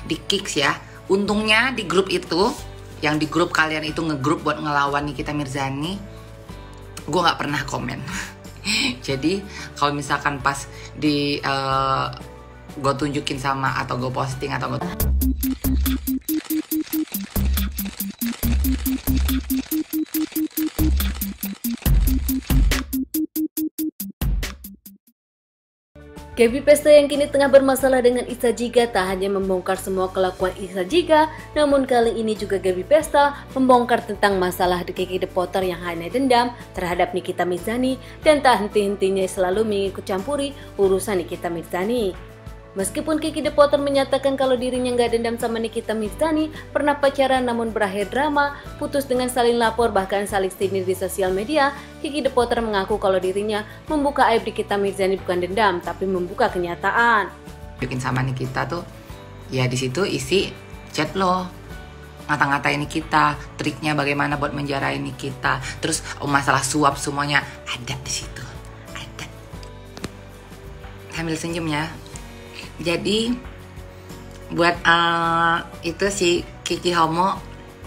di kicks ya. Untungnya di grup itu, yang di grup kalian itu ngegrup buat ngelawan Nikita Mirzani, gue nggak pernah komen. Jadi kalau misalkan pas di gue tunjukin sama atau gue posting atau gue Gabby Pesta yang kini tengah bermasalah dengan Issa Giga tak hanya membongkar semua kelakuan Issa Giga, namun kali ini juga Gabby Pesta membongkar tentang masalah Kiki The Potter yang hanya dendam terhadap Nikita Mirzani dan tak henti-hentinya selalu mengikut campuri urusan Nikita Mirzani. Meskipun Kiki The Potter menyatakan kalau dirinya nggak dendam sama Nikita Mirzani, pernah pacaran namun berakhir drama, putus dengan saling lapor bahkan saling sindir di sosial media, Kiki The Potter mengaku kalau dirinya membuka aib Nikita Mirzani bukan dendam, tapi membuka kenyataan. Bikin sama Nikita tuh, ya di situ isi chat lo, ngata-ngatain Nikita, triknya bagaimana buat menjarain Nikita, terus masalah suap semuanya ada di situ, ada. Sambil senyum ya. Jadi buat itu si Kiki Homo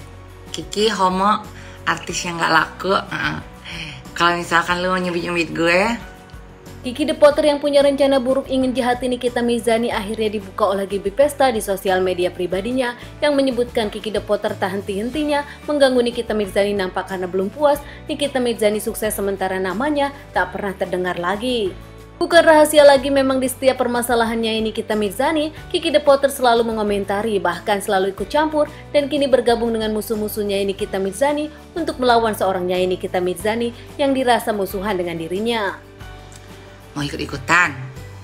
artis yang nggak laku. Kalau misalkan lu nyubit-nyubit gue, Kiki The Potter yang punya rencana buruk ingin jahati Nikita Mirzani akhirnya dibuka oleh Gabby Pesta di sosial media pribadinya yang menyebutkan Kiki The Potter tak henti-hentinya mengganggu Nikita Mirzani nampak karena belum puas Nikita Mirzani sukses sementara namanya tak pernah terdengar lagi. Bukan rahasia lagi memang di setiap permasalahannya ini Nikita Mirzani, Kiki The Potter selalu mengomentari bahkan selalu ikut campur dan kini bergabung dengan musuh-musuhnya ini Nikita Mirzani untuk melawan seorang Nyai Nikita Mirzani yang dirasa musuhan dengan dirinya. mau ikut-ikutan?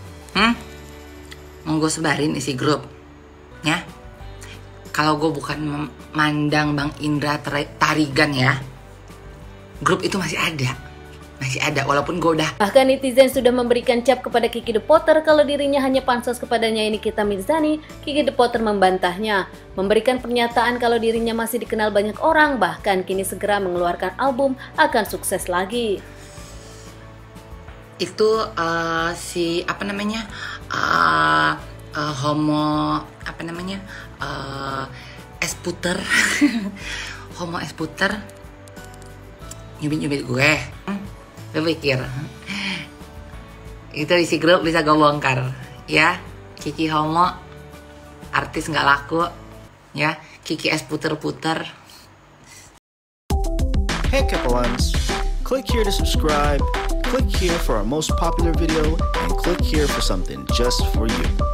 Mau gue sebarin isi grup? Ya? Kalau gue bukan memandang Bang Indra Tarigan ya, grup itu masih ada. Walaupun gue udah. Bahkan netizen sudah memberikan cap kepada Kiki The Potter kalau dirinya hanya pansos kepadanya ini Nikita Mirzani. Kiki The Potter membantahnya, memberikan pernyataan kalau dirinya masih dikenal banyak orang, bahkan kini segera mengeluarkan album akan sukses lagi. Itu homo esputer homo esputer nyubit-nyubit gue. Gue pikir itu isi grup bisa gue bongkar ya. Kiki homo artis nggak laku ya. Kiki es puter-puter. Hey Kepalans, click here to subscribe, click here for our most popular video, and click here for something just for you.